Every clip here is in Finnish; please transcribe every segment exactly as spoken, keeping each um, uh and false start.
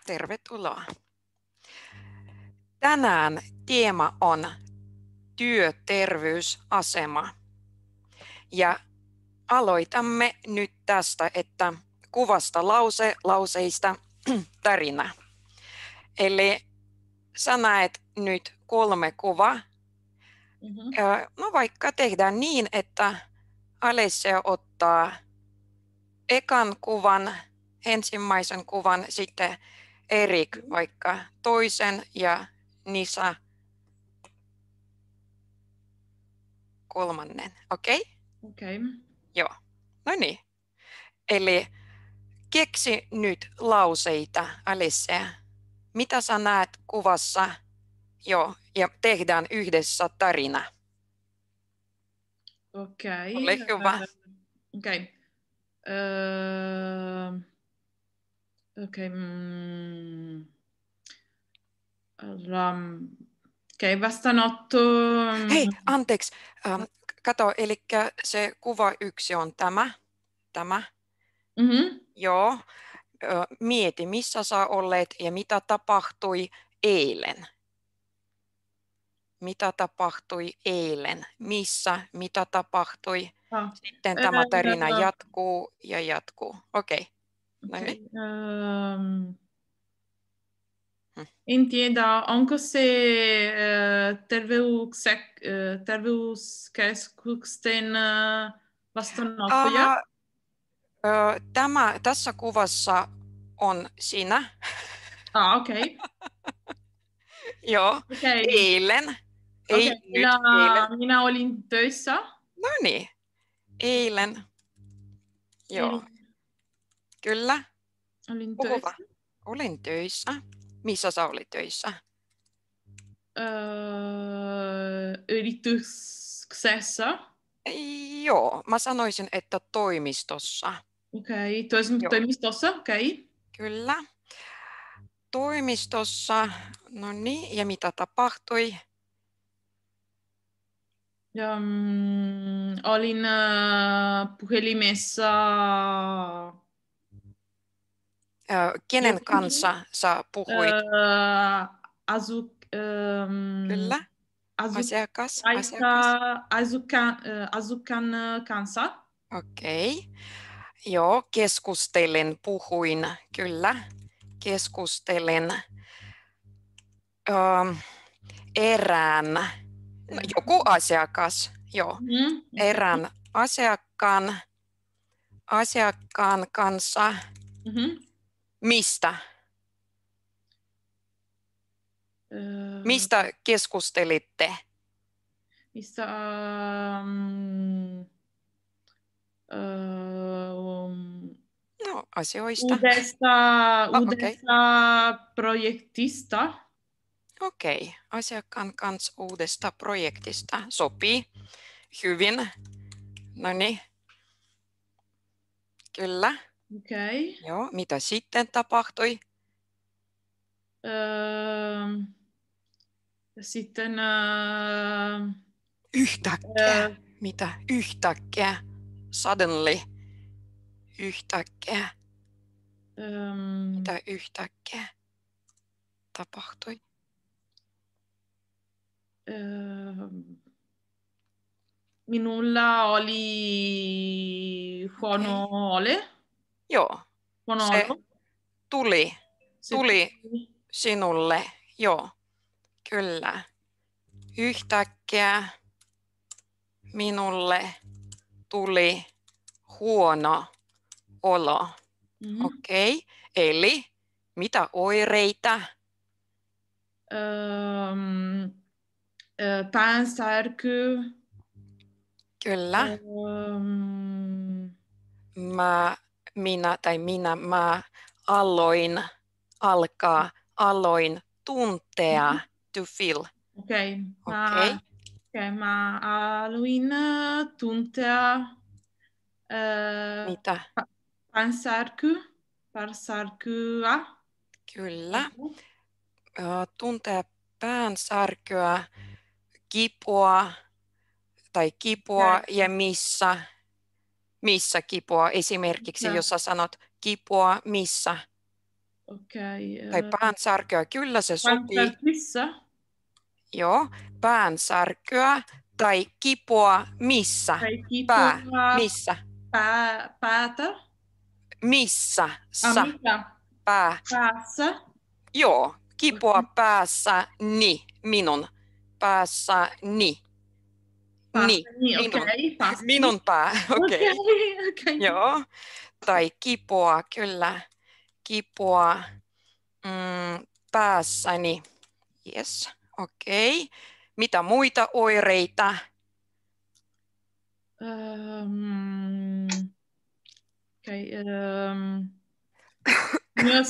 Tervetuloa. Tänään teema on työterveysasema. Ja aloitamme nyt tästä, että kuvasta lause, lauseista tarina. Eli sä näet nyt kolme kuvaa. Mm-hmm. No vaikka tehdään niin, että Alessia ottaa ekan kuvan, ensimmäisen kuvan, sitten Erik vaikka toisen ja Nisa kolmannen. Okei? Okay? Okei. Okay. Joo. No niin. Eli keksi nyt lauseita, Alessia. Mitä sä näet kuvassa? Joo. Ja tehdään yhdessä tarina. Okei. Okay. Ole hyvä. Uh, Okei. Okay. Uh, Okei. Okay. Mm. Okei, okay, vastaanotto. Hei, anteeksi. Um, kato, eli se kuva yksi on tämä. Tämä. Mm-hmm. Joo. Mieti, missä sä olet ja mitä tapahtui eilen. Mitä tapahtui eilen? Missä? Mitä tapahtui? Ah. Sitten tämä tarina jatkuu ja jatkuu. Okei. Okay. Okay. Um, hmm. En tiedä, onko se uh, terveyskeskuksen uh, vastaanottoja? Uh, uh, tämä, tässä kuvassa on sinä. Ah, okei. Okay. Joo, okay. eilen. Ei okay. nyt, minä, eilen. minä olin töissä. No niin, eilen. Joo, Eli... kyllä. Olin Puhu töissä. vaan. Olin töissä. Missä sä olit töissä? Öö, yrityksessä. Joo, mä sanoisin, että toimistossa. Okei, okay. Tois- toimistossa, okei. Okay. Kyllä. Toimistossa, no niin, ja mitä tapahtui? Ja, mm, olin uh, puhelimessa. Äh, kenen kanssa sä puhuit? Uh, asu, um, Kyllä, asu, asiakas. aika, asiakas. asukan, uh, asukan kanssa. Okei, okay. Joo, keskustelin, puhuin, kyllä, keskustelin ähm, erään, no, joku asiakas, joo, Mm-hmm. erään asiakkaan, asiakkaan kanssa. Mm-hmm. Mistä? Uh, Mistä keskustelitte? Mistä? Um, um, No, asioista. Uudesta, oh, uudesta okay. projektista. Okei, okay. Asiakkaan kanssa uudesta projektista. Sopii hyvin. No niin. Kyllä. Okei. Okay. Joo, mitä sitten tapahtui? Öö, sitten... Öö, Yhtäkkiä. öö, Mitä? Yhtäkkiä. Suddenly. Yhtäkkiä. Öö, Mitä yhtäkkiä tapahtui? Öö, minulla oli huono Okay. ole. Joo. Huono Se olo. tuli. Se tuli tuli sinulle. Joo. Kyllä. Yhtäkkiä minulle tuli huono olo. Mm-hmm. Okei. Okay. Eli mitä oireita? Öö, öö, päänsärky. Kyllä. Öö, Mä, minä tai minä, mä aloin, alkaa, aloin tuntea, mm-hmm. to feel. Okei. Okay. Okei. Okay. Okay, mä aloin tuntea äh, Mitä? päänsärky, päänsärkyä. Kyllä. Tuntea päänsärkyä, kipua tai kipua ja missä, missä kipua. Esimerkiksi jos sä sanot kipua missä. Okei. Tai Okay. päänsärkyä, kyllä se sopii. Päänsärkyssä. Joo, päänsärkyä tai kipua missä? Tai Pää, kipua missä? pää, päätä. Missä? Ah, Sa, mikä? pää. Päässä. Joo, kipua Okay. päässä, ni, minun. Päässä, ni. Ni, Niin, minun. okei. Okay. Minun pää, okei. Okay. Okei, okei. Joo, tai kipua, kyllä. Kipua mm, päässäni. Yes, okei. Okay. Mitä muita oireita? Um, okei. Okay, um, myös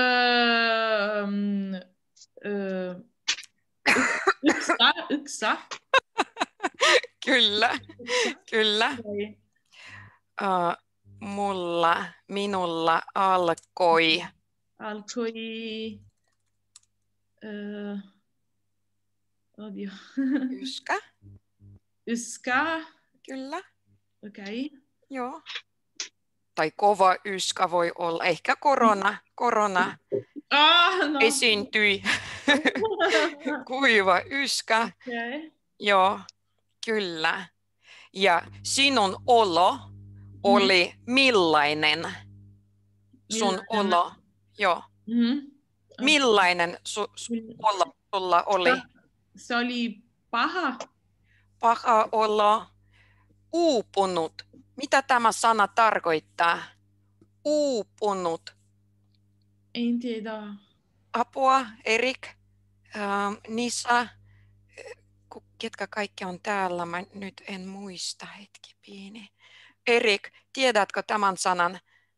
um, uh, yksä, yksä. Kyllä, Yksä. kyllä. Okay. Uh, mulla, minulla alkoi. Alkoi. Uh, odio. Yskä. Yskä. Kyllä. Okei. Okay. Joo. Tai kova yskä voi olla. Ehkä korona. Korona Ah, no. esiintyi. Kuiva yskä. Okay. Joo, kyllä. Ja sinun olo oli mm. millainen? Sun Millainen? olo, joo. Mm-hmm. Millainen su, su, olo sulla oli? Se oli paha. Paha olo. Uupunut. Mitä tämä sana tarkoittaa? Uupunut. En tiedä. Apua, Erik. Ähm, Nisa. Ketkä kaikki on täällä? Mä nyt en muista. Hetki pieni. Erik, tiedätkö tämän sanan?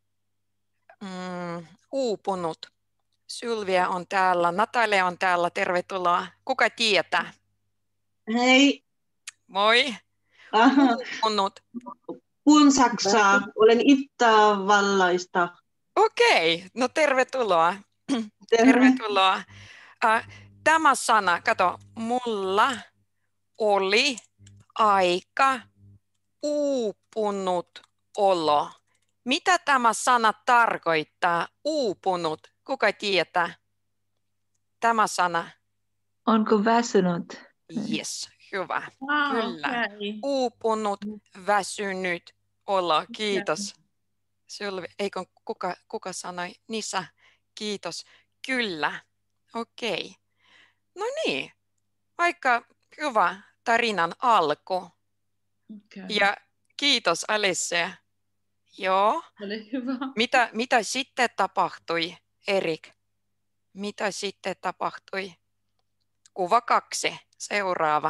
Mm, uupunut. Sylvia on täällä. Natalia on täällä. Tervetuloa. Kuka tietää? Hei. Moi. Aha. Uupunut. Puhun saksaa. Olen Itävallaista. Okei, no tervetuloa. Terve. Tervetuloa. Tämä sana, kato, mulla oli aika uupunut olo. Mitä tämä sana tarkoittaa? Uupunut. Kuka tietää? Tämä sana. Onko väsynyt? Yes, hyvä. Ah, Kyllä. Okay. Uupunut, väsynyt olo. Kiitos. Okay. Sylvi, eikö kuka, kuka sanoi? Nisa, kiitos. Kyllä. Okei. No niin. Aika hyvä tarinan alku. Okay. Ja kiitos Alice. Joo. Oli hyvä. Mitä, mitä sitten tapahtui, Erik? Mitä sitten tapahtui? Kuva kaksi. Seuraava.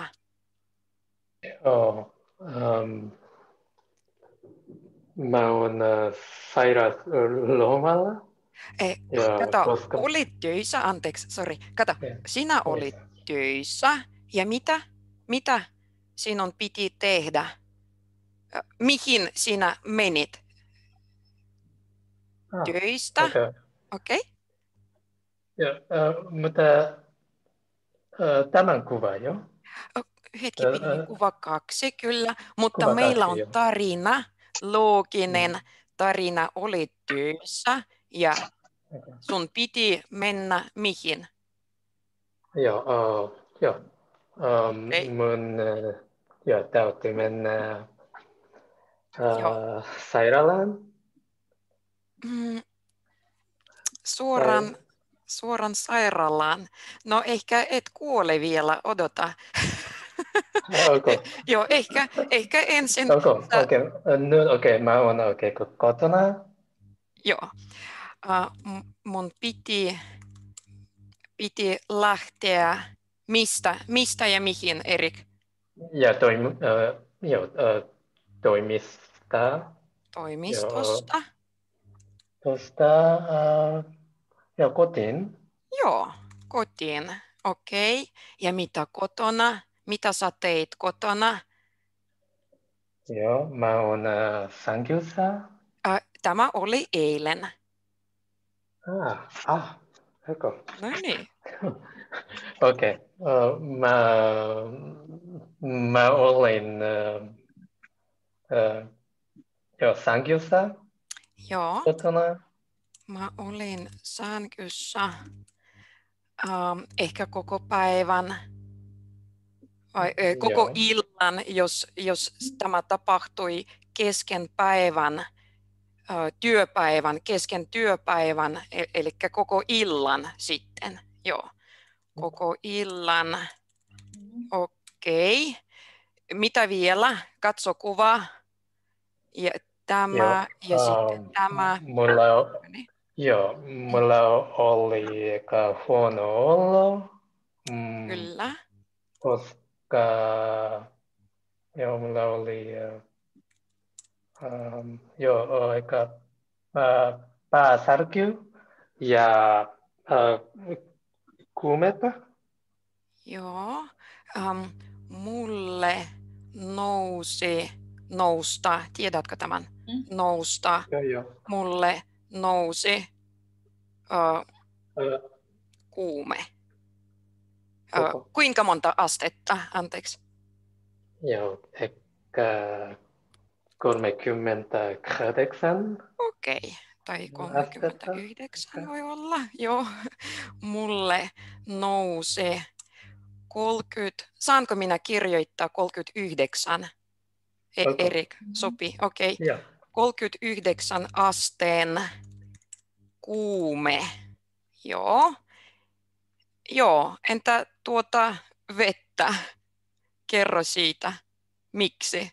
Oh, um, mä oon uh, sairas lomalla. Eh, Ja kato, koska... olit töissä, anteeksi, sorry. Kato, Yeah. sinä olit Yes. töissä ja mitä, mitä sinun piti tehdä? Mihin sinä menit? Ah, Töistä? Okei. okay. Okay. Yeah, uh, mutta uh, tämän kuva jo. Hetki pieni, kuva kaksi, kyllä. Mutta Kuva meillä kaksi, on jo. tarina, looginen Mm. tarina, oli työssä ja Okay. sun piti mennä mihin? Joo, uh, joo. Um, Ei. mun uh, joo, täytyy mennä Joo. uh, sairaalaan. Mm, suoraan, suoraan sairaalaan. No ehkä et kuole vielä, odota. Okay. Joo, ehkä, ehkä ensin. Okay, Sä... okay. No, okay, mä oon okay, kotona. Joo. Uh, mun piti, piti lähteä mistä, mistä ja mihin, Erik? Ja toim, uh, joo, uh, toimista. Toimistosta. Tuosta uh, ja kotiin. Joo, kotiin. Okei. Okay. Ja mitä kotona? Mitä sä teit kotona? Joo, mä oon uh, sängyssä. Uh, tämä oli eilen. Ah, ah, okay. No niin. Okei, okay. uh, mä, mä olin uh, uh, jo sängyssä Joo. kotona. Mä olin sängyssä ähm, ehkä koko päivän vai äh, koko Joo. illan, jos, jos tämä tapahtui kesken päivän, äh, työpäivän, kesken työpäivän, e- eli koko illan sitten. Joo, koko illan. Mhm. Okei. Okay. Mitä vielä? Katso kuva. Ja tämä Joo. ja sitten Um, tämä. mulla, o- joo, mulla oli eka huono olo, mm, Kyllä. koska joo, mulla oli uh, um, joo, eka uh, pääsärky ja uh, kuumetta. Joo. Ähm, mulle nousi nousta. Tiedätkö tämän? Mm. Nousta. Joo, joo. Mulle nousi äh, Uh, kuume. Äh, Koko. kuinka monta astetta? Anteeksi. joo, ehkä kolmekymmentäkahdeksan Okei. Okay. Tai astetta. kolmekymmentäyhdeksän voi olla. Joo. Mulle nousi kolmekymmentä. Saanko minä kirjoittaa kolmekymmentäyhdeksän? E- Ok. Erik, sopii. Okei. Okay. Joo. kolmekymmentäyhdeksän asteen kuume. Joo. Joo, entä tuota vettä? Kerro siitä. Miksi?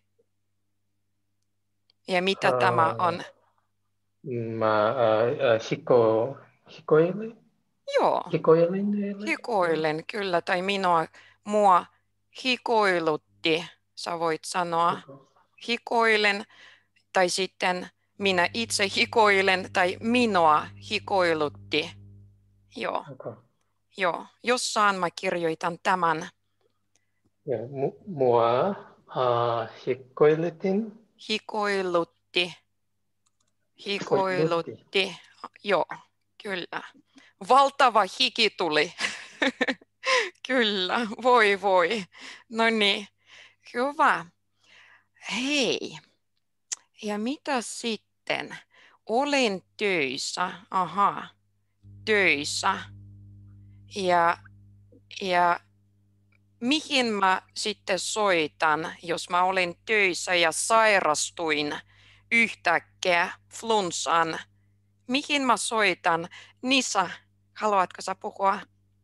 Ja mitä Uh, tämä on? Mä uh, uh, hiko, hikoilin. Joo, Hikoilin eilen. hikoilen kyllä, tai minua, mua hikoilutti, sä voit sanoa. Joo. Hikoilen, tai sitten minä itse hikoilen, tai minua hikoilutti. Joo, Okay. joo. Jossain mä kirjoitan tämän. Ja mu- mua uh, hikoilitin. Hikoilutti. Hikoilutti. Hikoilutti. Joo, kyllä. Valtava hiki tuli. Kyllä, voi voi. No niin, hyvä. Hei, ja mitä sitten? Olin töissä, aha, töissä. Ja, ja mihin mä sitten soitan, jos mä olin töissä ja sairastuin yhtäkkiä flunssaan? Mihin mä soitan? Nisa, haluatko sä puhua?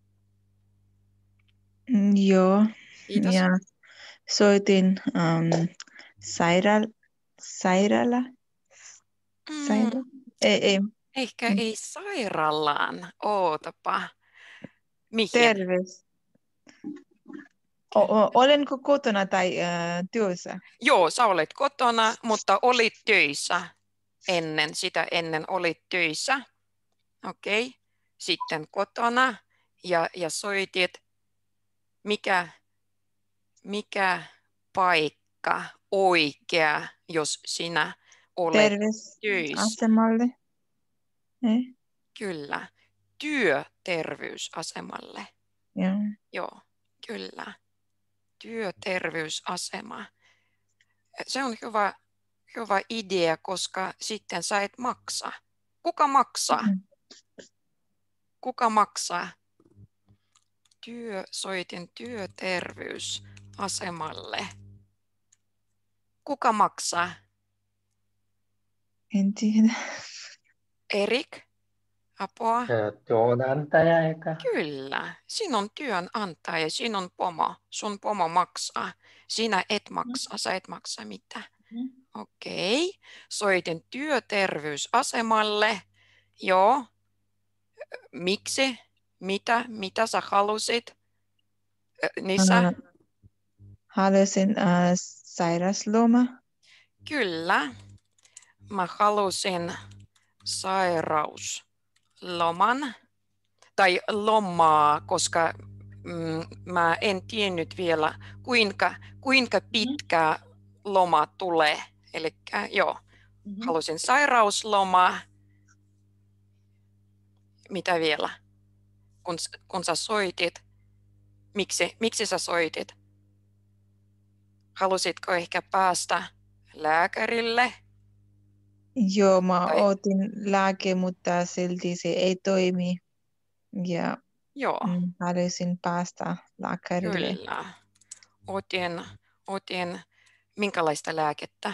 Mm, Joo, Kiitos. ja soitin um, sairaal, sairaala. Sairaala? Ei, ei. Ehkä Mm. ei sairaalaan. Ootapa. Mihin? Terveys. O- o- olenko kotona tai uh, työssä? Joo, sä olet kotona, mutta olit töissä ennen. Sitä ennen olit töissä. Okei. Okay. Sitten kotona ja, ja soitit. Mikä, mikä paikka oikea, jos sinä olet töissä? Terveysasemalle. Ei? Kyllä. Työterveysasemalle. Joo. Joo, kyllä. Työterveysasema. Se on hyvä, hyvä idea, koska sitten sä et maksa. Kuka maksaa? Mm. Kuka maksaa? Työ, soitin työterveysasemalle. Kuka maksaa? En tiedä. Erik? Apua? Uh, työnantaja eikä. Kyllä. Sinun työnantaja, sinun pomo. Sun pomo maksaa. Sinä et maksa, sä et maksa mitään. Mm. Okei. Soitin työterveysasemalle. Joo. Miksi? Mitä? Mitä sä halusit? Ö, Nisa? Uh, haluaisin uh, sairasloma. Kyllä. Mä halusin sairausloman tai lomaa, koska mm, mä en tiennyt vielä, kuinka, kuinka pitkä loma tulee. Eli joo, Mhm. halusin sairauslomaa. Mitä vielä? Kun, kun sä soitit, miksi, miksi sä soitit? Halusitko ehkä päästä lääkärille? Joo, mä Tai, otin lääke, mutta silti se ei toimi. Ja joo, mm, haluaisin päästä lääkärille. kyllä. Otin, otin minkälaista lääkettä?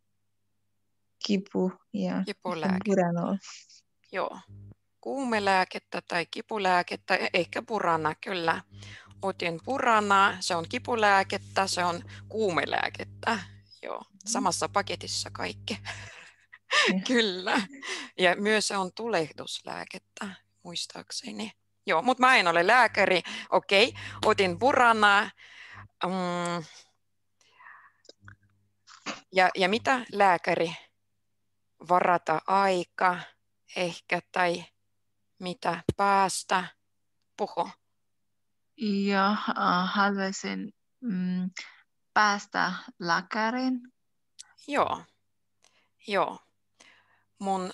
Kipu ja Kipulääke. Buranol. Joo. Kuumelääkettä tai kipulääkettä, e- ehkä Burana, kyllä. Otin Buranaa, se on kipulääkettä, se on kuumelääkettä. Joo, samassa paketissa kaikki. Ja. Kyllä. Ja myös se on tulehduslääkettä, muistaakseni. Joo, mutta mä en ole lääkäri. Okei, otin Buranaa. Mm. Ja, ja mitä lääkäri? Varata aika ehkä tai mitä päästä? Puhu. Ja äh, haluaisin mm, päästä lääkäriin. Joo, joo. Mun,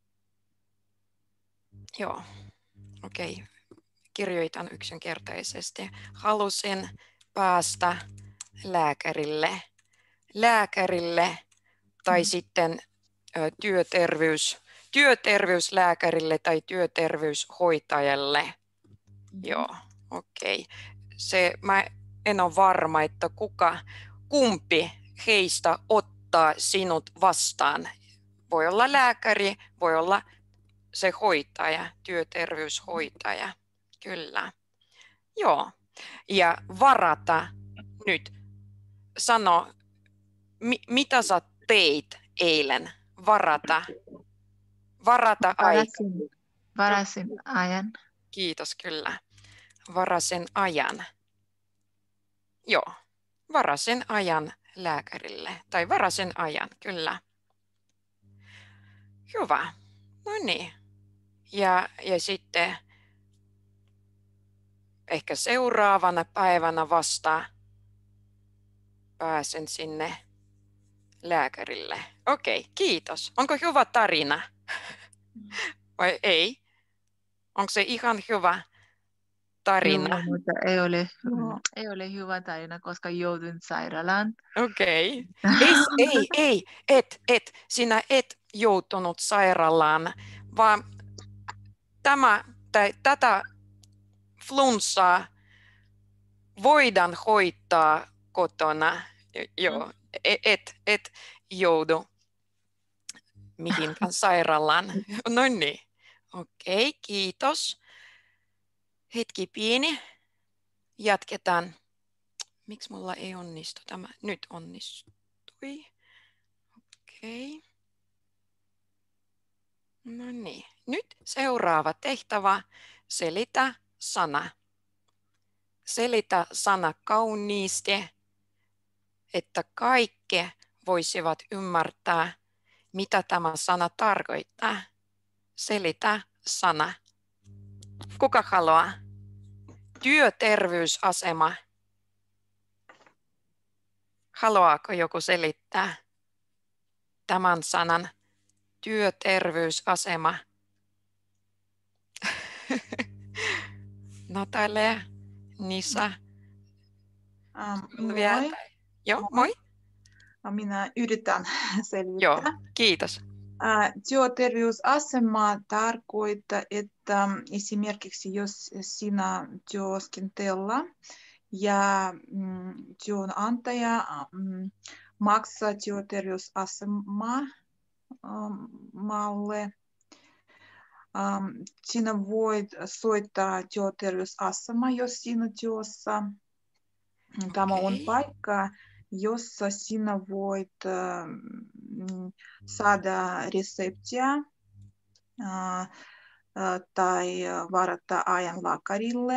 joo, okei. Kirjoitan yksinkertaisesti. Halusin päästä lääkärille. Lääkärille tai mm. sitten ö, työterveys, työterveyslääkärille tai työterveyshoitajalle. Mm. Joo, okei. Se, mä en ole varma, että kuka, kumpi heistä ottaa sinut vastaan. Voi olla lääkäri, voi olla se hoitaja, työterveyshoitaja. Kyllä. Joo. Ja varata nyt. Sano, mi- mitä sä teit eilen? Varata. Varata aika. Varasin, varasin ajan. Kiitos, kyllä. Varasin ajan. Joo. Varasin ajan lääkärille. Tai varasin ajan, kyllä. Hyvä. No niin. Ja, ja sitten ehkä seuraavana päivänä vasta pääsen sinne lääkärille. Okei, kiitos. Onko hyvä tarina? Vai ei? Onko se ihan hyvä tarina? Joo, mutta ei ole, ei ole hyvä tarina, koska joudun sairaalaan. Okei. Ei, ei, ei, et, et. Sinä et joutunut sairaalaan, vaan tämä, tai, tätä flunssaa voidaan hoitaa kotona. Joo, et, et joudu mihinkään sairaalaan. No niin. Okei, kiitos. Hetki pieni. Jatketaan. Miksi mulla ei onnistu tämä? Nyt onnistui. Okei. No niin. Nyt seuraava tehtävä. Selitä sana. Selitä sana kauniisti, että kaikki voisivat ymmärtää, mitä tämä sana tarkoittaa. Selitä sana. Kuka haluaa? Työterveysasema. Haluaako joku selittää tämän sanan? Työterveysasema. Natalia, Nisa. Um, Vielä? moi. Joo, moi. Minä yritän selittää. Joo, kiitos. Uh, työterveysasema tarkoittaa, että esimerkiksi jos sinä työskentellä ja mm, työnantaja mm, maksaa työterveysasemalle, um, sinä voit soittaa työterveysasema, jos sinä työssä. Tämä on paikka, jossa sinä voit äh, saada reseptiä äh, äh, tai varata ajan lääkärille.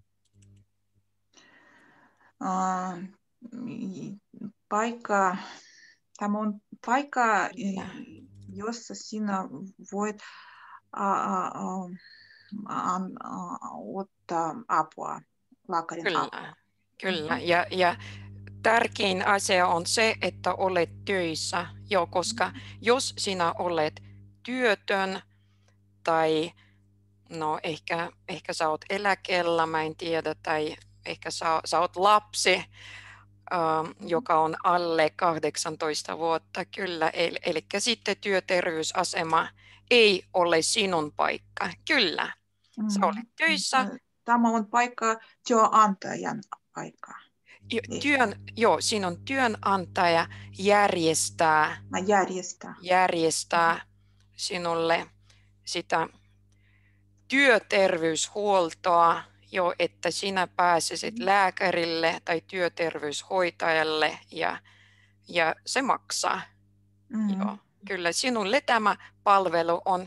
Äh, paikka, tämä on paikka, jossa sinä voit äh, äh, äh, ottaa apua, lääkärin Kyllä, apua. kyllä. Ja, ja tärkein asia on se, että olet töissä, jo, koska jos sinä olet työtön tai no ehkä, ehkä sä oot eläkkeellä, mä en tiedä, tai ehkä sä, sä oot lapsi, ähm, joka on alle kahdeksantoista vuotta, kyllä. Eli, eli sitten työterveysasema ei ole sinun paikka, kyllä. Sä olet töissä. Tämä on paikka työnantajan paikka. Jo, työn, joo, siinä on työnantaja järjestää, Mä järjestää. järjestää sinulle sitä työterveyshuoltoa, jo, että sinä pääsisit lääkärille tai työterveyshoitajalle ja, ja se maksaa. Mm. Joo, kyllä sinulle tämä palvelu on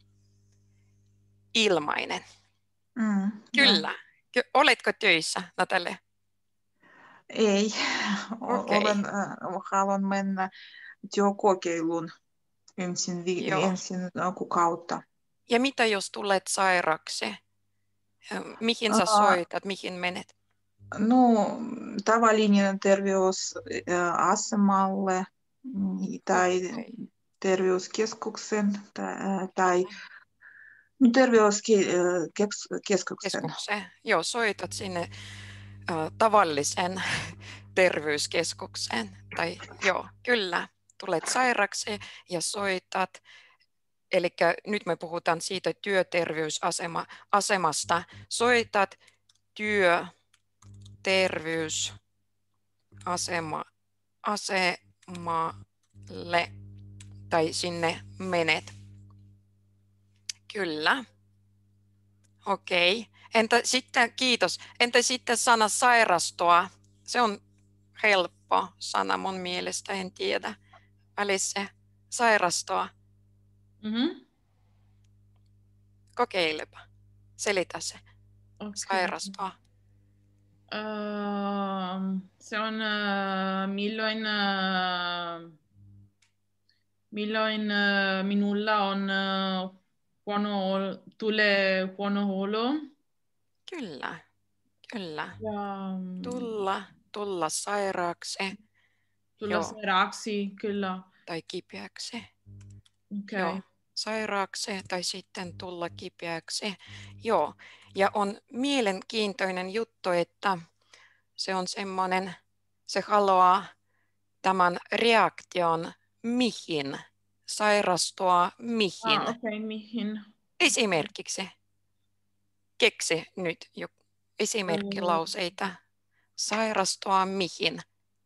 ilmainen. Mm. Kyllä. Ky- Oletko töissä, Natalia? Ei. Okei. Olen, äh, haluan mennä työkokeiluun ensin, vi- Joo. ensin äh, kuukautta. Ja mitä jos tulet sairaaksi? Mihin sä Aa. soitat, mihin menet? No, tavallinen terveysasemalle tai Okei. terveyskeskuksen tai, tai no, terveyskeskuksen. Keskukseen. Joo, soitat sinne äh, tavallisen terveyskeskukseen. Tai joo, kyllä, tulet sairaaksi ja soitat. Eli nyt me puhutaan siitä työterveysasemasta. Soitat työterveysasema asemalle tai sinne menet. Kyllä. Okei. Entä sitten, kiitos. Entä sitten sana sairastua? Se on helppo sana mun mielestä, en tiedä. Alice, sairastua. Mm-hmm. Kokeilepa. Selitä se. Okay. Sairastua. Uh, se on uh, milloin, uh, milloin uh, minulla on uh, huono olo, tulee huono olo. Kyllä. Kyllä. Ja, Tulla, tulla sairaaksi. tulla Joo. sairaaksi, kyllä. Tai kipeäksi. Okay. Joo. Sairaaksi tai sitten tulla kipeäksi. Joo. Ja on mielenkiintoinen juttu, että se on semmoinen, se haluaa tämän reaktion mihin, sairastua mihin. Ah, okay, mihin. Esimerkiksi, keksi nyt jo esimerkkilauseita. Sairastua mihin?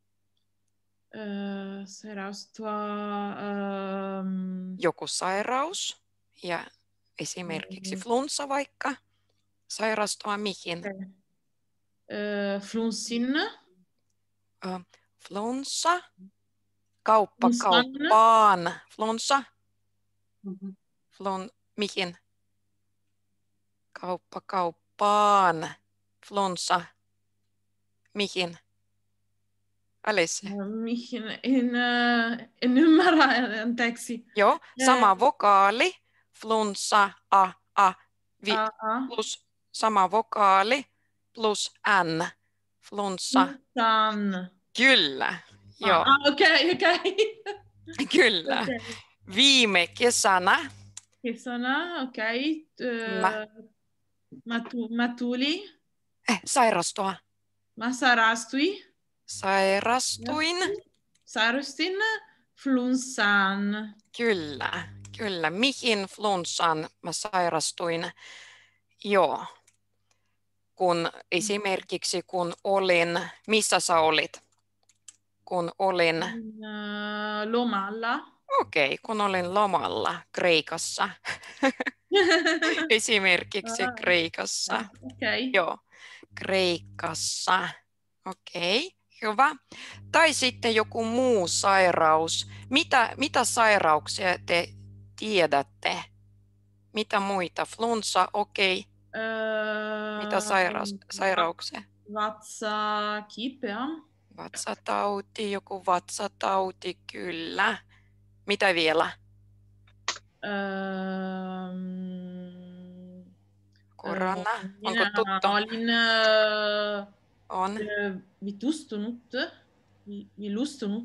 Uh, sairastua... Um... Joku sairaus ja esimerkiksi flunssa vaikka. Sairastua mihin? Okay. Uh, flunssin. Uh, flunssa. Kauppa Flunssan. kauppaan. Flunssa. Mhm. Flun, mihin? Kauppa kauppaan. Flunssa. Mihin? Alice. Uh, mihin? En, uh, en ymmärrä, anteeksi. Joo, sama vokaali. Flunssa, a, a, vi, Uh, plus sama vokaali plus n. Flunssa. Flunssan. Kyllä. Joo, Ah, okei, okay, okei. Okay. kyllä. Okay. Viime kesänä. Kesänä, okei. Okay. Mä. Uh, mä, tu, mä tuli. Eh, sairastua. Mä sairastuin. Sairastuin. Sairastin flunssaan. Kyllä, kyllä. Mihin flunssaan mä sairastuin? Joo. Kun esimerkiksi kun olin, missä sä olit? Kun olin, Uh, lomalla. okei, okay, kun olin lomalla Kreikassa. Esimerkiksi Ah. Kreikassa. Okei. Okay. Joo, Kreikassa. Okei, okay, hyvä. Tai sitten joku muu sairaus. Mitä, mitä sairauksia te tiedätte? Mitä muita? Flunssa, okei. Okay. Uh, Mitä sairaus, sairauksia? Vatsa kipeä. Vatsatauti, joku vatsatauti, kyllä. Mitä vielä? Um, Korona, onko minä tuttu? olin uh, On. vitustunut. Vi, vilustunut.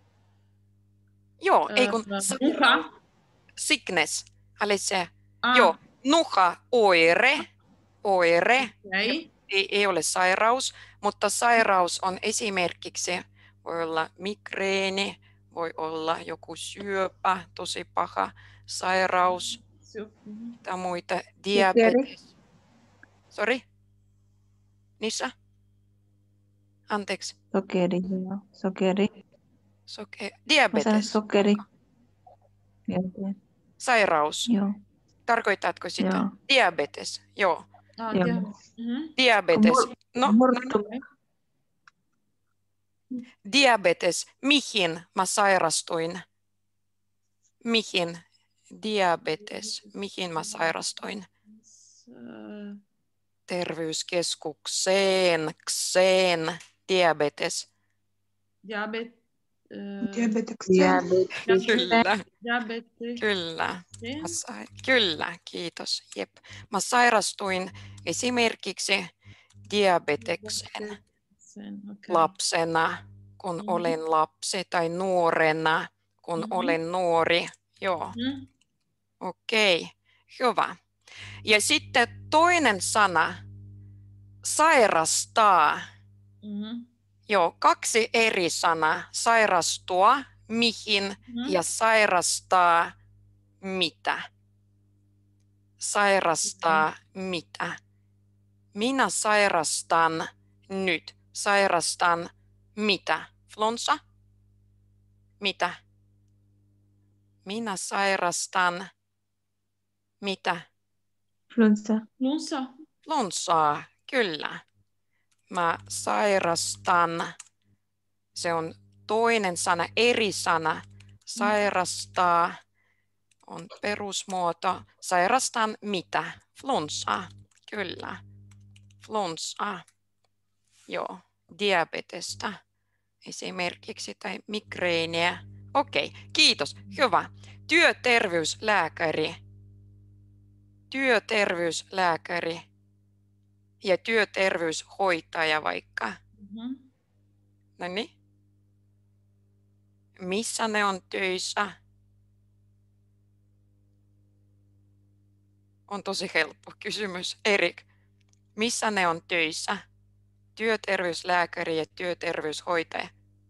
Joo, ei kun Uh, sairaus. nuha. Sickness, Alice. Ah, Joo, nuha, oire, oire. Okay. Ei, ei ole sairaus, mutta sairaus on esimerkiksi, voi olla migreeni, voi olla joku syöpä, tosi paha sairaus, tai muita, diabetes. Sori? Nissa? Anteeksi. Sokeri, joo. Sokeri. Soke- Mä sanon diabetes. sokeri. Onko? Joo. Sairaus. Joo. Tarkoitatko sitä? Joo. Diabetes. Joo. Ah, Joo. dia- Mhm. Diabetes. No, Murtu. diabetes. Mihin mä sairastuin? Mihin? Diabetes. Mihin mä sairastuin? Äh, Terveyskeskukseen. Kseen. Diabetes. diabet, äh, Diabeteksen. Kyllä. diabetes. Kyllä. Mä sai, kyllä, kiitos. Jep. Mä sairastuin esimerkiksi diabetekseen Sen, okei. lapsena, kun Mhm. olin lapsi, tai nuorena, kun Mhm. olen nuori. Joo, Mhm. okei, hyvä. Ja sitten toinen sana, sairastaa. Mhm. Joo, kaksi eri sanaa, sairastua, mihin, Mhm. ja sairastaa, mitä. Sairastaa mitä? Minä sairastan nyt. Sairastan mitä? Flunssa? Mitä? Minä sairastan mitä? Flunssa. Flunssa. Flunssaa, kyllä. Mä sairastan. Se on toinen sana, eri sana. Sairastaa on perusmuoto. Sairastan mitä? Flunssaa, kyllä. Flunssaa, joo. Diabetesta esimerkiksi tai migreeniä. Okei, kiitos. Hyvä. Työterveyslääkäri. Työterveyslääkäri ja työterveyshoitaja vaikka. Mhm. No niin. Missä ne on töissä? On tosi helppo kysymys. Erik, missä ne on töissä? Työterveyslääkäri ja työterveyshoitaja.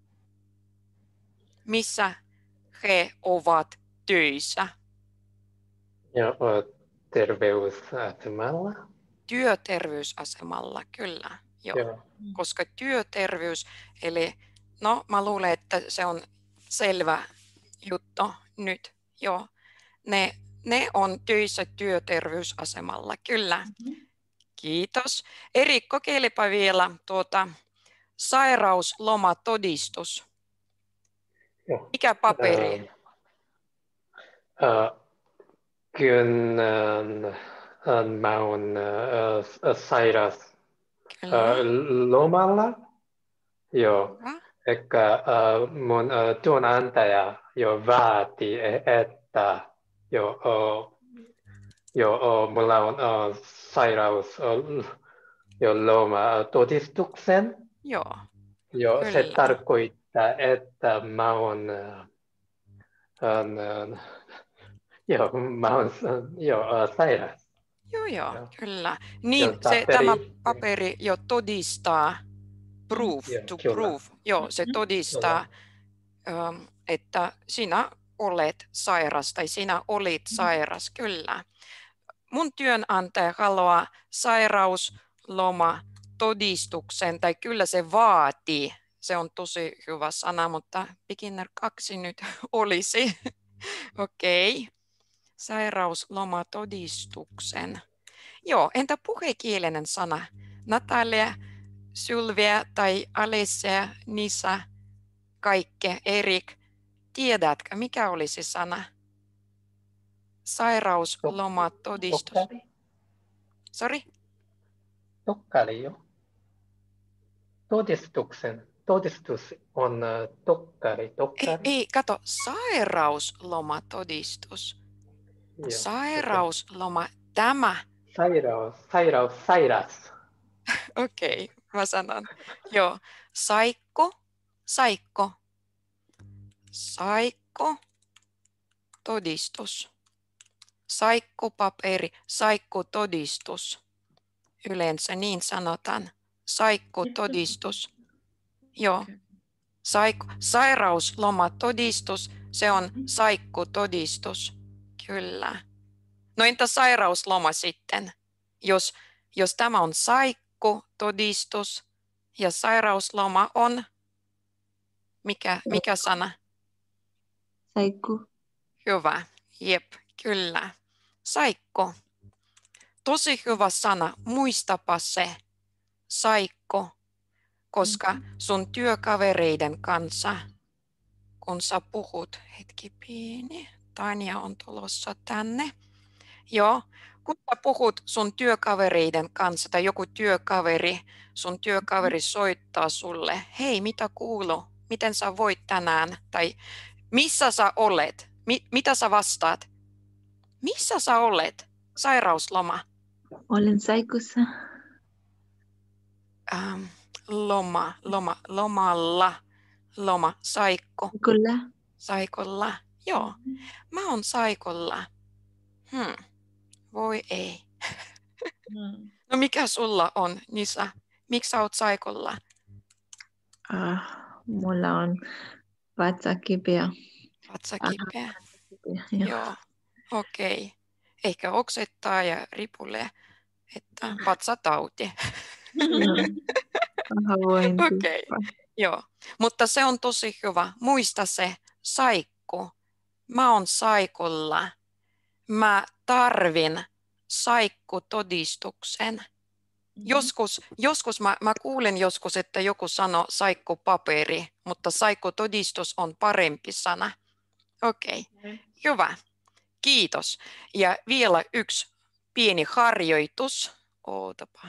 Missä he ovat töissä? Ja ö, terveysasemalla. Työterveysasemalla, kyllä. Joo. Joo. Koska työterveys, eli no mä luulen, että se on selvä juttu nyt. Joo. Ne, ne on töissä työterveysasemalla, kyllä. Mhm. Kiitos. Eri, kokeilepa vielä tuota sairauslomatodistus. Joo. Mikä paperi? Ö, ö, Kun ö, ö, mä oon ö, ö, sairas Kyllä. ö, lomalla. Joo. Hyvä. Ehkä ö, mun ö, työnantaja jo vaati, e- että jo, ö, jo, ö, mulla on ö, sairaus ö, jo loma todistuksen. Joo. Jo, se Kyllä. tarkoittaa, että mä oon ö, ö, joo, mä oon jo ö, sairas. Joo, joo, Joo. kyllä. Niin, Joo, se, paperi. tämä paperi jo todistaa, proof, Joo, to kyllä. prove. Joo, se Mhm. todistaa, ähm, että sinä olet sairas tai sinä olit sairas, kyllä. Mun työnantaja haluaa sairausloma todistuksen, tai kyllä se vaatii. Se on tosi hyvä sana, mutta beginner kaksi nyt olisi. Okei. Okay. Sairauslomatodistuksen. Joo, entä puhekielinen sana? Natalia, Sylvia tai Alessia, Nisa, Kaikke, Erik, tiedätkö, mikä olisi sana? Sairauslomatodistus. Tokkari. Sori? Tokkari jo. Todistuksen. Todistus on ö, tokkari. Ei, Tokkari. ei, kato, sairauslomatodistus. Joo. Sairausloma, tämä. Sairaus. Sairaus. Sairas. Okei, okay, mä sanon. Joo, saikko, saikko, saikko, todistus. Saikkopaperi, saikkotodistus. Yleensä niin sanotaan. Saikkutodistus. Joo. Saik- sairauslomatodistus, se on saikkutodistus. Kyllä. No entä sairausloma sitten? Jos, jos tämä on saikkutodistus ja sairausloma on, mikä, mikä sana? Saikku. Hyvä. Jep, kyllä. Saikko. Tosi hyvä sana. Muistapa se. Saikko. Koska sun työkavereiden kanssa, kun sä puhut, hetki pieni, Tanja on tulossa tänne. Joo, kun sä puhut sun työkavereiden kanssa tai joku työkaveri, sun työkaveri soittaa sulle, hei, mitä kuuluu? Miten sä voit tänään? Tai missä sä olet? Mi- mitä sä vastaat? Missä sä olet? Sairausloma. Olen saikussa. Ähm, loma, loma, lomalla, loma, saikko, Kyllä. saikolla. Joo, mä oon saikolla. Hmm. Voi ei. Mm. No mikä sulla on, Nisa? Miksi sä oot saikolla? Ah, mulla on vatsa kipeä. Vatsa kipeä. Joo. Joo, okei. Okay. Ehkä oksettaa ja ripulee, että vatsatauti. Pahoinvointi. Okei, okay. Joo. Mutta se on tosi hyvä. Muista se, saikku. Mä oon saikulla. Mä tarvin saikkutodistuksen. Joskus, joskus mä, mä kuulen joskus, että joku sanoo saikkupaperi, mutta saikkutodistus on parempi sana. Okei, okay. Hyvä. Kiitos. Ja vielä yksi pieni harjoitus. Ootapa.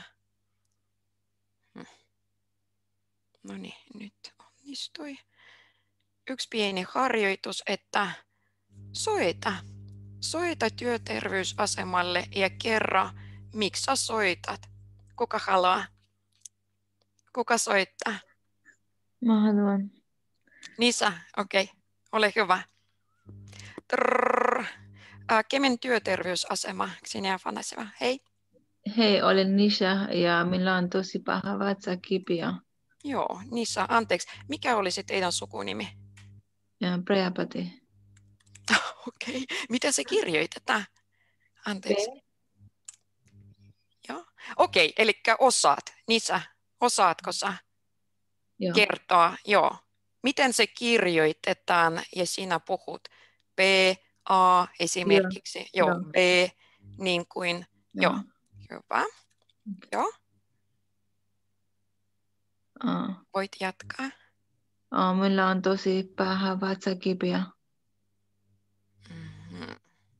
No niin, nyt onnistui. Yksi pieni harjoitus, että soita. Soita työterveysasemalle ja kerro, miksi sä soitat. Kuka haluaa? Kuka soittaa? Mä haluan. Nisa, okei. Okay. Ole hyvä. Trrr. Kemin työterveysasema. Xenia Fanaseva. Hei. Hei, olen Nisha ja minulla on tosi paha vatsa kipeä. Joo, Nisa, anteeksi. Mikä olisi teidän sukunimi? Ja Prejapati. Okei. Okay. Miten se kirjoitetaan? Anteeksi. Joo. Okei, okay, eli osaat. Nisa, osaatko sä Joo. kertoa? Joo. Miten se kirjoitetaan ja sinä puhut? B, A esimerkiksi. Joo, Joo. B, niin kuin. Joo. Joo. Hyvä. Joo. Uh, Voit jatkaa. uh, minulla on tosi paha vatsa kipeä. Mm-hmm.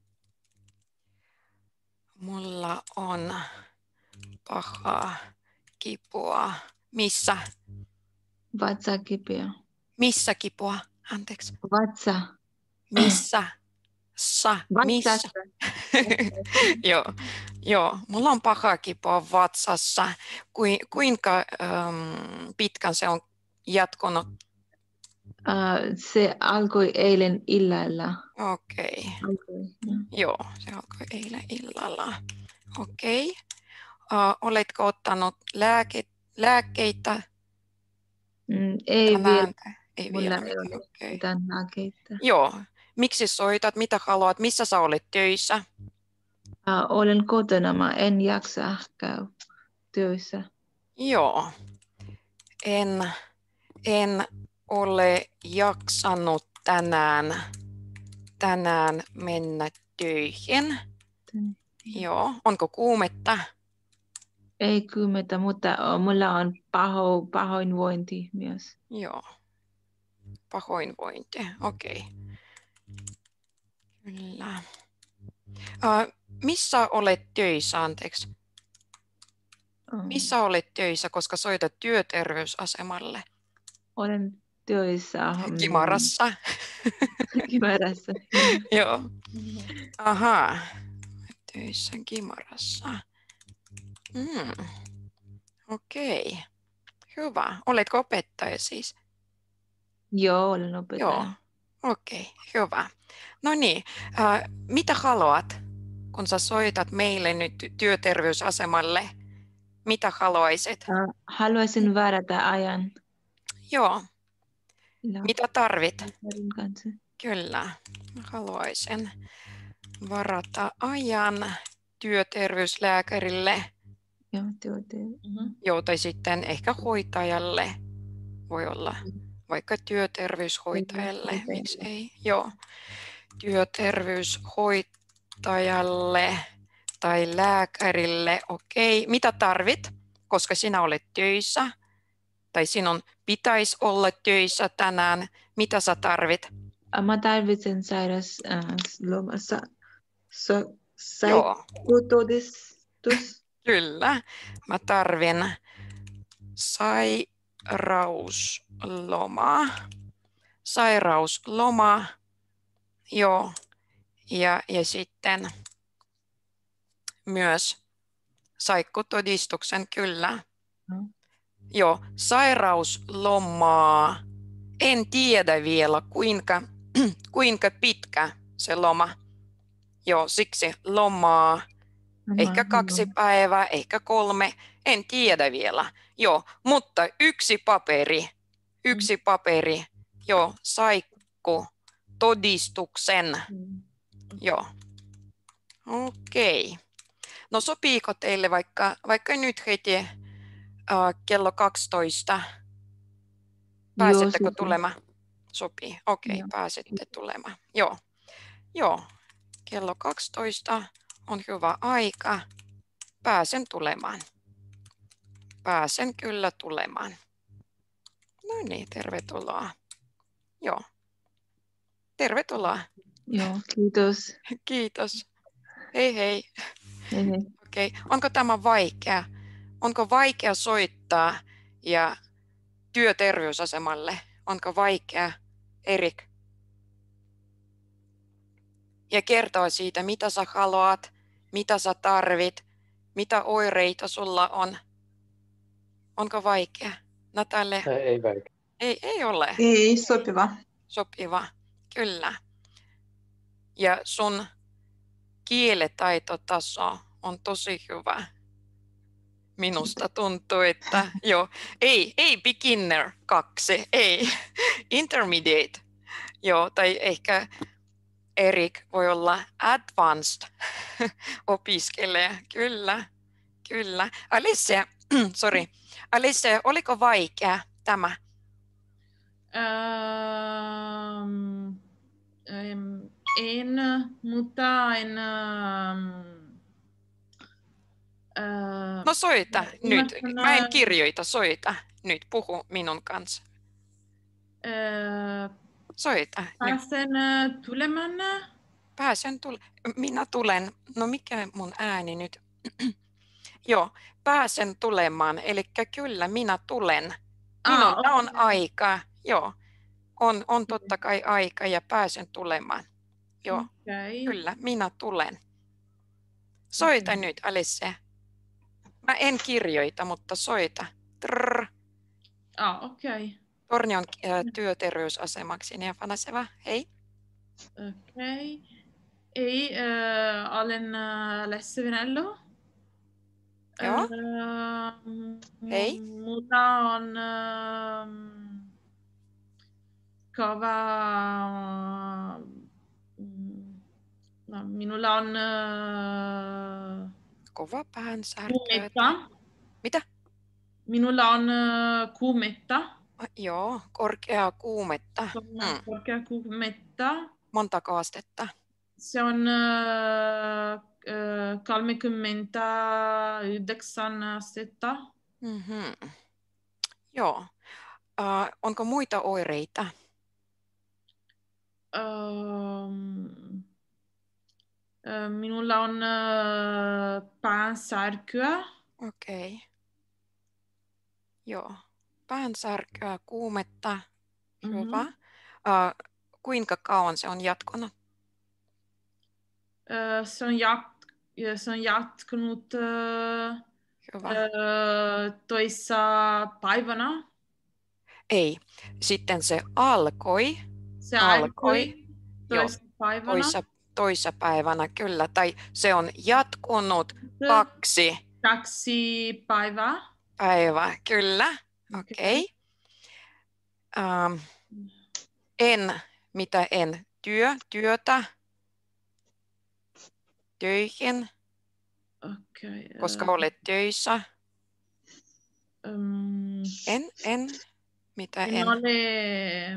Mulla on pahaa kipua. Missä? Vatsa kipeä. Missä kipua? Anteeksi. Vatsa. Missä? Sa. Missä? Vatsassa. Joo. Joo. Mulla on pahaa kipua vatsassa. Kui, kuinka ähm, pitkän se on jatkunut? Uh, se alkoi eilen illalla. Okei. Okay. Alkoi, ja. Joo, se alkoi eilen illalla. Okei. Okay. Uh, oletko ottanut lääke, lääkkeitä? Mm, ei tänään? vielä. Ei Mulla vielä. ei ole Okay. mitään lääkkeitä. Joo. Miksi soitat? Mitä haluat? Missä sä olet töissä? Uh, olen kotona, mä en jaksa käydä töissä. Joo. En, en ole jaksanut tänään, tänään mennä töihin. Mm. Joo. Onko kuumetta? Ei kymmentä, mutta mulla on paho, pahoinvointi myös. Joo. Pahoinvointi. Okei. Okay. Kyllä. Uh, missä olet töissä, anteeksi? Mm. Missä olet töissä, koska soitat työterveysasemalle? Olen töissä. Kimarassa. Kimarassa. Joo. Ahaa. Töissä Kimarassa. Mm. Okei. Okay. Hyvä. Oletko opettaja siis? Joo, olen opettaja. Joo. Okei, okay. Hyvä. No niin, äh, mitä haluat, kun sä soitat meille nyt työterveysasemalle? Mitä haluaisit? Uh, haluaisin varata ajan. Joo. La- Mitä tarvit? lääkärin kanssa. Kyllä. Mä haluaisin varata ajan työterveyslääkärille. Joo, työtä. Mhm. Joo, tai sitten ehkä hoitajalle. Voi olla vaikka työterveyshoitajalle. Terveyshoitajalle. Miksi ei? Joo. Työterveyshoitajalle tai lääkärille. Okei. Mitä tarvit? Koska sinä olet töissä. Tai sinun pitäisi olla töissä tänään. Mitä sä tarvit? Uh, Mä tarvitsen sairausloma. Sa, so, Joo. sairastodistus. Kyllä. Mä tarvin sairauslomaa. Sairausloma. Joo. Ja, ja sitten myös saikkutodistuksen, kyllä. Mm. Joo, sairauslomaa. En tiedä vielä, kuinka, kuinka pitkä se loma. Joo, siksi lomaa. Ehkä kaksi päivää, ehkä kolme, en tiedä vielä. Joo, mutta yksi paperi, yksi paperi, joo, saikku, todistuksen, Mm. joo. Okei. No sopiiko teille vaikka, vaikka nyt heti äh, kello kaksitoista? Pääsettekö sopii. tulemaan? Sopii, okei, Joo. pääsette tulemaan. Joo, joo, kello kaksitoista on hyvä aika. Pääsen tulemaan. Pääsen kyllä tulemaan. No niin, tervetuloa. Joo. Tervetuloa. Joo, kiitos. Kiitos. Hei hei. Hei, hei. Okei. Onko tämä vaikea? Onko vaikea soittaa ja työterveysasemalle? Onko vaikea, Erik? Ja kertoa siitä, mitä sä haluat, mitä sä tarvit, mitä oireita sulla on. Onko vaikea? Natalia? Ei, ei vaikea. Ei, ei ole. Ei, sopiva. Sopiva. Kyllä. Ja sun kielitaitotaso on tosi hyvä. Minusta tuntuu, että joo, ei, ei beginner kaksi, ei, intermediate. Joo, tai ehkä Erik voi olla advanced opiskelija, kyllä, kyllä. Alicia, sorry, Alicia, oliko vaikea tämä? Ähm, ähm, en, mutta en... Ähm, äh, No soita nyt, Ymmärrän, mä en ää, kirjoita, soita nyt, puhu minun kanssa. äh, Soita nyt. pääsen äh, tulemaan. Pääsen tule- Minä tulen, no mikä mun ääni nyt? Joo, pääsen tulemaan, eli kyllä minä tulen. Minulla Ah, on aika, joo, on, on totta kai aika ja pääsen tulemaan. Joo, okei. kyllä, minä tulen. Soita nyt, Alicia. Mä en kirjoita, mutta soita. Trrr. Ah, okei. Tornion äh, työterveysasemaksi, ja Fanaseva, hei. Okei. Ei, äh, olen äh, Lessevinello. Joo. Äh, Hei. Mulla on äh, kova... mm, no, minulla on äh, Kova päänsärky. kuumetta. Mitä? Minulla on äh, kuumetta. Joo, korkeaa kuumetta. Se on Mm. korkea kuumetta. Montako astetta? Se on äh, äh, kolmekymmentäyhdeksän astetta. Mm-hmm. Joo. Uh, onko muita oireita? Ähm, äh, minulla on äh, päänsärkyä. Okei. Okay. Joo. Päänsärkyä, kuumetta. Hyvä. Mhm. Uh, kuinka kauan se on jatkunut? Äh, se, on jat- se on jatkunut äh, Hyvä. äh, toissa päivänä. Ei. Sitten se alkoi Se Alkoi. alkoi toissa päivänä. toissa, toissa päivänä, kyllä. Tai se on jatkunut Se- kaksi Kaksi päivää. Päivä, kyllä. Okei. Okay. Um, en, mitä en? Työ, työtä. Töihin, Okay. koska olet töissä. Um, En, en, mitä en en? ole...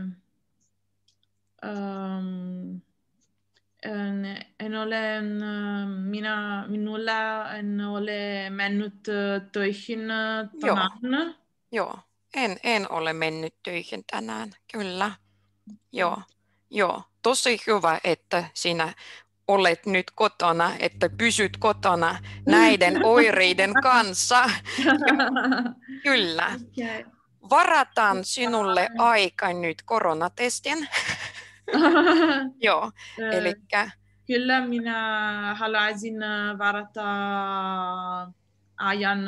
Um, en, en ole... Minä, minulla en ole mennyt töihin tänään. Joo, en, en ole mennyt töihin tänään, kyllä. Joo, joo. Tosi hyvä, että sinä olet nyt kotona, että pysyt kotona näiden oireiden kanssa. Kyllä. Okay. Varataan sinulle aika nyt koronatestin. Joo, elikkä Kyllä minä haluaisin varata ajan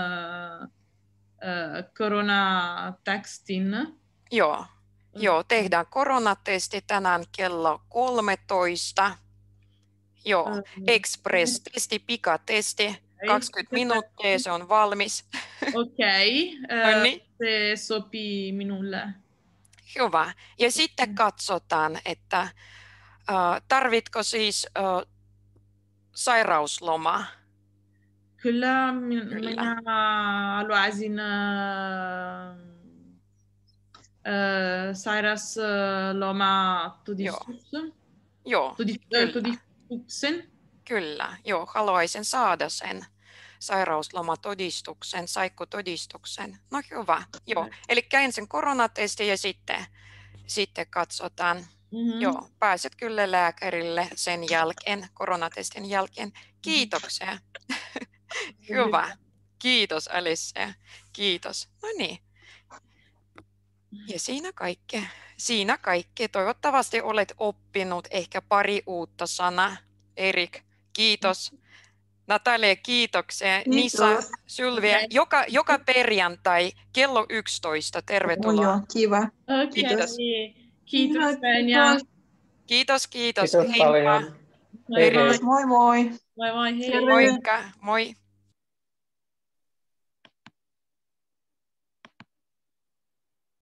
koronatekstin. joo, joo, tehdään koronatesti tänään kello kolmetoista. Joo, express-testi, pikatesti, kaksikymmentä minuuttia, se on valmis. Okei, No niin. se sopii minulle. Hyvä. Ja sitten katsotaan, että uh, tarvitko siis uh, sairauslomaa? Kyllä, min, Kyllä. minä haluaisin uh, uh, sairausloma todistuksen. Joo, Todist, kyllä. todistuksen. Kyllä, joo, haluaisin saada sen sairauslomatodistuksen, saikko todistuksen. No hyvä, joo. Eli ensin koronatesti ja sitten, sitten katsotaan. Mm-hmm. Joo, pääset kyllä lääkärille sen jälkeen, koronatestin jälkeen. Kiitoksia. Hyvä. Kiitos Alicia. Kiitos. No niin. Ja siinä kaikki. Siinä kaikki. Toivottavasti olet oppinut ehkä pari uutta sanaa. Erik, kiitos. Natalia, kiitoksia. Nisa, Sylvia, joka, joka perjantai kello yksitoista. Tervetuloa. Joo, kiva. Okay. Kiitos. Kiitos, Penja. Kiitos, kiitos. Kiitos paljon. Moi moi. Moi moi. Moi moi, hei. Moikka. Moi.